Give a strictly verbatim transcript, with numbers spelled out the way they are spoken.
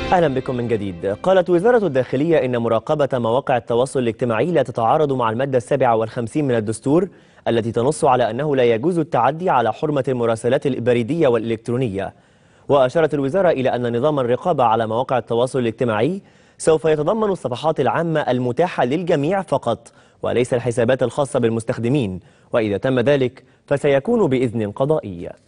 أهلا بكم من جديد. قالت وزارة الداخلية إن مراقبة مواقع التواصل الاجتماعي لا تتعارض مع المادة السابعة والخمسين من الدستور التي تنص على أنه لا يجوز التعدي على حرمة المراسلات البريدية والإلكترونية. وأشارت الوزارة إلى أن نظام الرقابة على مواقع التواصل الاجتماعي سوف يتضمن الصفحات العامة المتاحة للجميع فقط وليس الحسابات الخاصة بالمستخدمين، وإذا تم ذلك فسيكون بإذن قضائي.